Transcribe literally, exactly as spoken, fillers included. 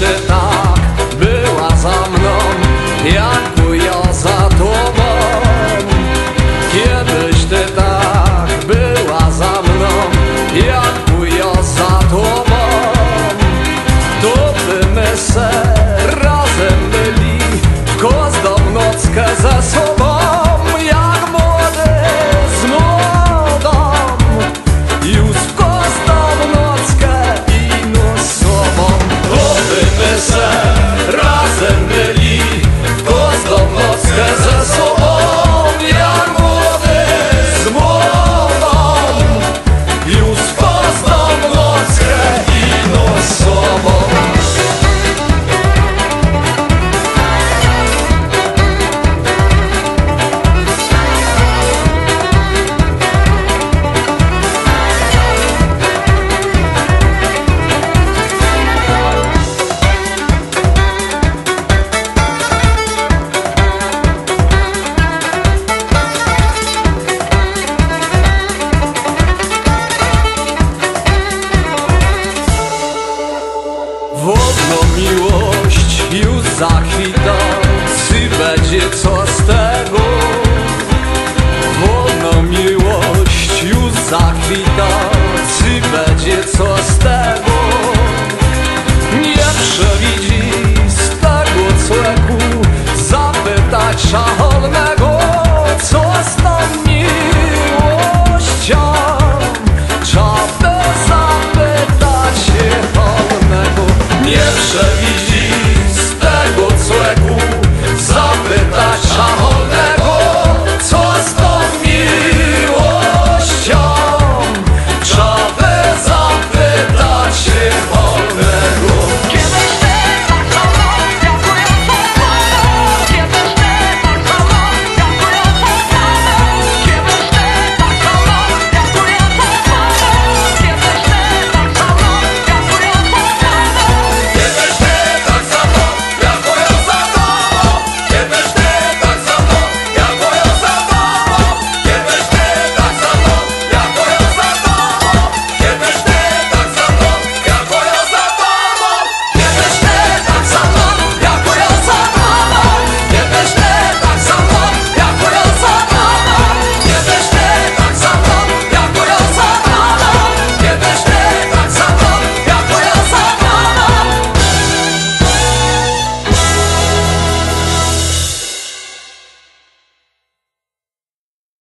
ty tak była za mną, jakby ja za tobą. Kiedyś ty tak była za mną, jakby ja za tobą. To by my se razem byli w każdą nockę ze sobą, jak młody z młodą, już w każdą nockę ino z sobą. To by my se razem byli w każdą nockę ze sobą, jak młody z młodą, już w każdą nockę ino z sobą. Wolno miłość już zakwita, czy będzie co z tego? Wolno miłość już zakwita, czy będzie co z tego? Nie przewidzi z tego cleku zapytać szalnego, co z tą miłością? Trzeba by zapytać się wolnego. Nie przewidzieć